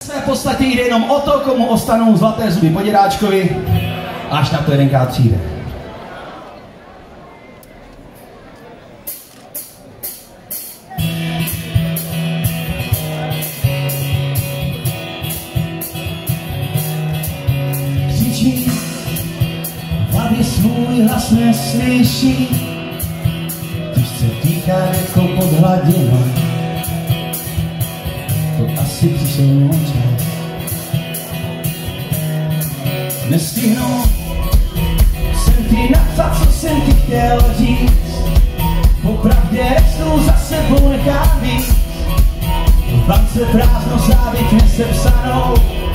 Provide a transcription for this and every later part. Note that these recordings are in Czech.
V podstatě jde jenom o to, komu ostanou zlaté zuby po dědáčkovi, až na to jedenkrát přijde. Křičí, hlavě svůj hlas neslyší, když se dýchá jako pod hladinou. To asi přišel čas. Nestihnu jsem ti napsat, co jsem ti chtěl říct. Popravdě resnu za sebou nechám víc. V bance prázdno závěť nesepsanou.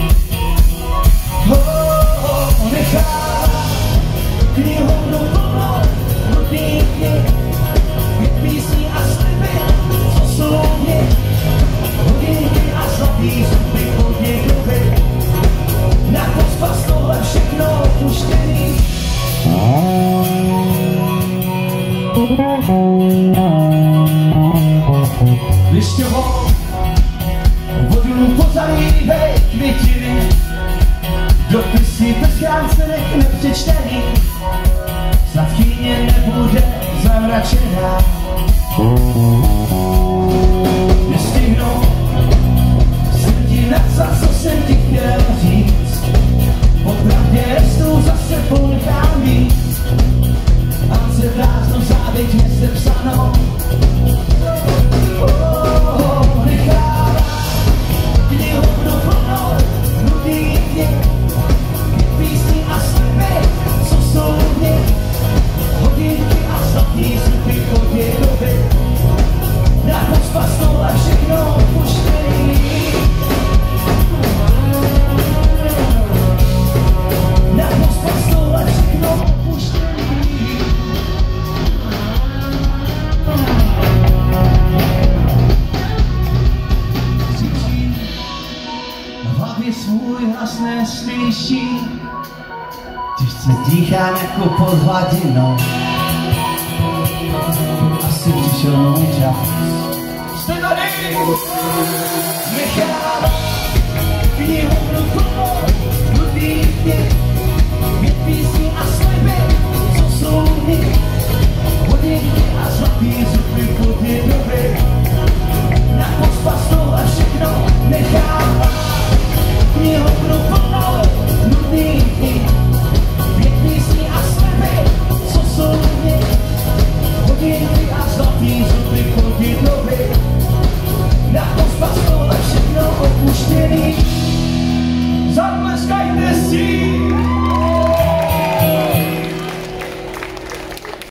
Nechám knihovnu plnou nutných knih, písní a sliby, co jsou v nich. Hodinky a zlatý zuby pod někdoby, na pospas tohle všechno opuštěný. Lišťovou vodu pozalívej květiny, dopisy ve schránce nech nepřečtený, snad chýně nebude zamračená. Nestihnu jsem ti napsat, co jsem ti chtěl říct. Popravdě resnu za sebou nechám víc. A se prázdnou závěť nesepsanou. Nechávám knihovnu plnou nutných knih, písní a sliby, co jsou v nich. Hodinky a zlatý zuby pod doby, na pospas tohle všechno opuštěný. Na pospas tohle všechno opuštěný. Cítím, v hlavě svůj hlas neslyší, když se dýchám jako pod hladinou. Asi přišel můj čas. Jste tady! Nechávám